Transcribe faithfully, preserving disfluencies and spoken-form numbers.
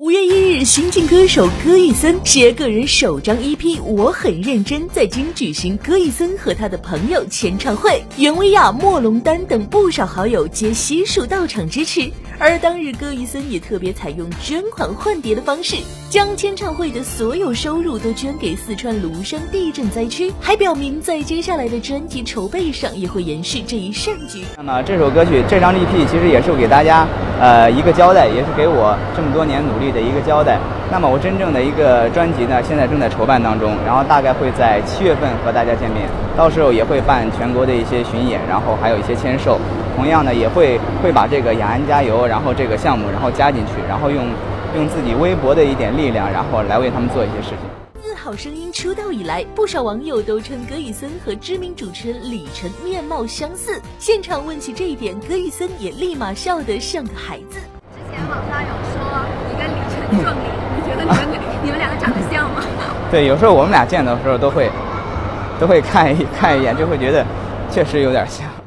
五月一日，新晋歌手歌逸森携个人首张 E P《我很认真》在京举行歌逸森和他的朋友签唱会，袁维亚、莫龙丹等不少好友皆悉数到场支持。而当日歌逸森也特别采用捐款换碟的方式，将签唱会的所有收入都捐给四川芦山地震灾区，还表明在接下来的专辑筹备上也会延续这一善举。 那么这首歌曲这张 E P 其实也是给大家呃一个交代，也是给我这么多年努力的一个交代。那么我真正的一个专辑呢，现在正在筹办当中，然后大概会在七月份和大家见面，到时候也会办全国的一些巡演，然后还有一些签售。同样呢，也会会把这个雅安加油，然后这个项目，然后加进去，然后用用自己微薄的一点力量，然后来为他们做一些事情。 自好声音出道以来，不少网友都称歌逸森和知名主持人李晨面貌相似。现场问起这一点，歌逸森也立马笑得像个孩子。 之前网上有说你跟李晨撞脸，你觉得你们你们两个长得像吗？ 对，有时候我们俩见的时候都会都会看一看一眼，就会觉得确实有点像。